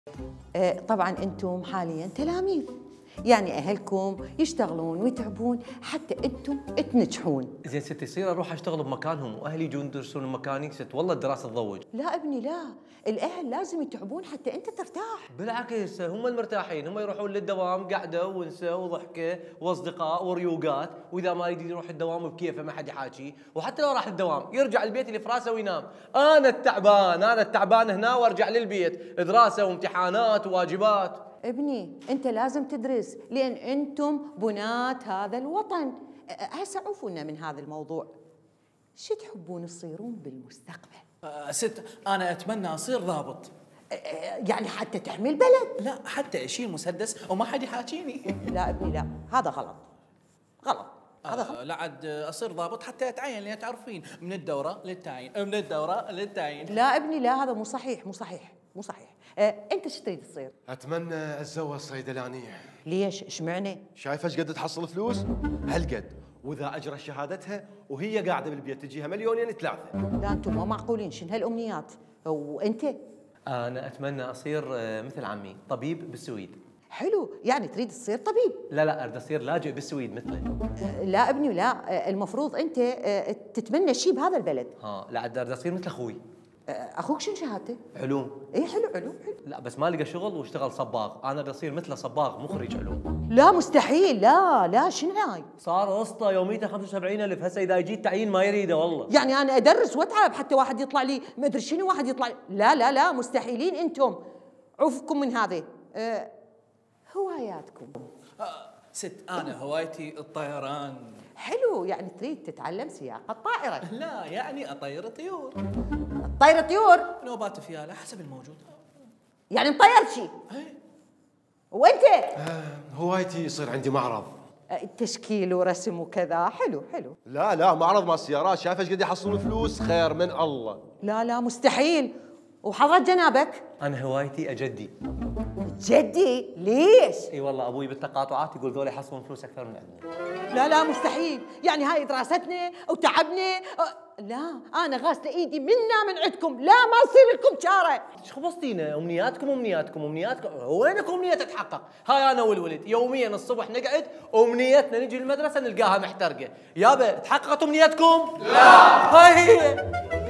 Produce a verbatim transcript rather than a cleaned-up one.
آه، طبعا انتم حاليا تلاميذ، يعني اهلكم يشتغلون ويتعبون حتى انتم تنجحون. زين ست، يصير اروح اشتغل بمكانهم واهلي يجون يدرسون بمكاني؟ ست والله الدراسه تضوج. لا ابني لا، الاهل لازم يتعبون حتى انت ترتاح. بالعكس هم المرتاحين، هم يروحون للدوام قعده ونسه وضحكه واصدقاء وريوقات، واذا ما يريد يروح الدوام بكيفه ما حد يحاكي، وحتى لو راح الدوام يرجع البيت اللي في راسه وينام. انا التعبان، انا التعبان هنا وارجع للبيت دراسه وامتحانات وواجبات. ابني انت لازم تدرس لان انتم بناة هذا الوطن. هسه عوفونا من هذا الموضوع، شو تحبون تصيرون بالمستقبل؟ أه ست، انا اتمنى اصير ضابط. يعني حتى تحمي البلد؟ لا، حتى اشيل مسدس وما حد يحاكيني. لا ابني لا، هذا غلط غلط هذا غلط. أه لا عاد اصير ضابط حتى اتعين، لان تعرفين من الدوره للتعيين، من الدوره للتعيين. لا ابني لا، هذا مو صحيح مو صحيح مو صحيح. أه انت شو تريد تصير؟ اتمنى اتزوج صيدلانيه. ليش؟ ايش معنى؟ شايفه ايش قد تحصل فلوس؟ هالقد، واذا اجرى شهادتها وهي قاعده بالبيت تجيها مليونين ثلاثه. لا انتم مو معقولين، شنو هالامنيات؟ وانت؟ انا اتمنى اصير مثل عمي طبيب بالسويد. حلو، يعني تريد تصير طبيب؟ لا لا، اريد اصير لاجئ بالسويد مثله. أه لا ابني لا، أه المفروض انت أه تتمنى شيء بهذا البلد. ها لا، اريد اصير مثل اخوي. أه اخوك شنو شهادته؟ علوم. اي حلو علوم حلو. لا بس ما لقى شغل واشتغل صباغ، انا اريد اصير مثله صباغ مخرج علوم. لا مستحيل، لا لا شنو هاي؟ صار اسطى يوميته خمسة وسبعين ألف، هسه اذا يجي التعيين ما يريده والله. يعني انا ادرس واتعب حتى واحد يطلع لي ما ادري شنو، واحد يطلع لي. لا لا لا مستحيلين انتم، عوفكم من هذه. أه هواياتكم؟ أه ست، انا هوايتي الطيران. حلو، يعني تريد تتعلم سياقة الطائرة؟ لا يعني اطير طيور. طير طيور؟ نوبات فياله حسب الموجود. يعني مطير شيء؟ ايه. وانت؟ آه هوايتي يصير عندي معرض. أه تشكيل ورسم وكذا. حلو حلو. لا لا، معرض مال السيارات، شايفه ايش قد يحصلون فلوس؟ خير من الله. لا لا مستحيل. وحضرت جنابك؟ انا هوايتي اجدي. جدي؟ ليش؟ اي والله ابوي بالتقاطعات يقول ذول يحصلون فلوس اكثر من عندنا. لا لا مستحيل، يعني هاي دراستنا وتعبنا. أه لا انا غاسله ايدي منا من عندكم، لا ما يصير لكم شاره. ايش خبصتينا؟ امنياتكم امنياتكم امنياتكم، وينكم امنيه تتحقق؟ هاي انا والولد يوميا الصبح نقعد امنيتنا نجي المدرسه نلقاها محترقه. يابا تحققت امنيتكم؟ لا. هاي هي.